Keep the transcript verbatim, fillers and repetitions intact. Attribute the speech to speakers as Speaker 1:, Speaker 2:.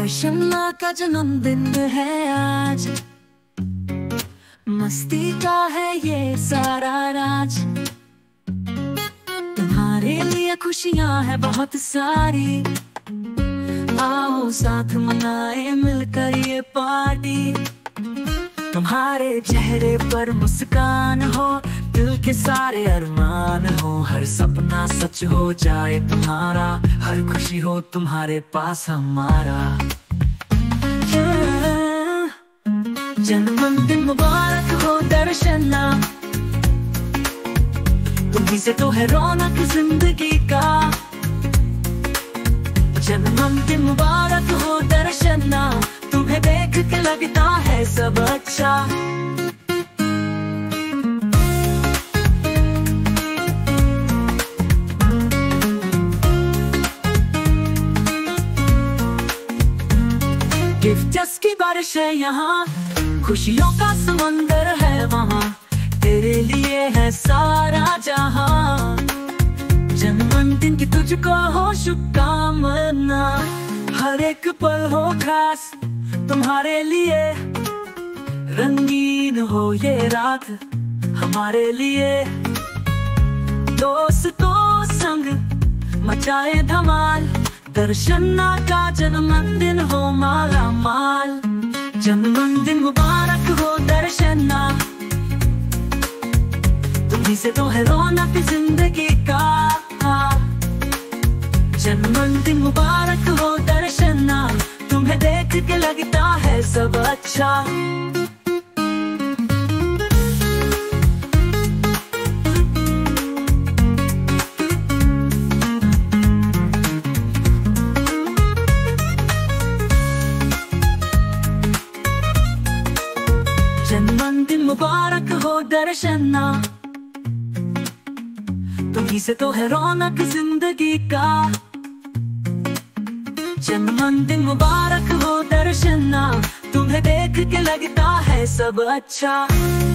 Speaker 1: दर्शना का जन्मदिन है आज, मस्ती का है ये सारा राज। तुम्हारे लिए खुशियां है बहुत सारी, आओ साथ मनाए मिलकर ये पार्टी। तुम्हारे चेहरे पर मुस्कान हो, दिल के सारे अरमान हो, हर सपना सच हो जाए तुम्हारा, हर खुशी हो तुम्हारे पास हमारा। जन्मदिन मुबारक हो दर्शना, तुम्हीं से तो है रौनक जिंदगी का। जन्मदिन मुबारक हो दर्शना, तुम्हें देख के लगता है सब अच्छा। गिफ्ट्स की बारिश है यहाँ, खुशियों का समंदर है वहाँ, तेरे लिए है सारा जहाँ। जन्मदिन की तुझको हो शुभकामना, हर एक पल हो खास तुम्हारे लिए। रंगीन हो ये रात हमारे लिए, दोस्तों संग मचाए धमाल। दर्शना का जन्मदिन हो माला माल। जन्मदिन मुबारक हो दर्शना, तुम्हीं से तो है रौनक जिंदगी का। जन्मदिन मुबारक हो दर्शना, तुम्हें देख के लगता है सब अच्छा। जन्मदिन मुबारक हो दर्शना, तुम्हीं से तो है रौनक जिंदगी का। जन्मदिन मुबारक हो दर्शना, तुम्हें देख के लगता है सब अच्छा।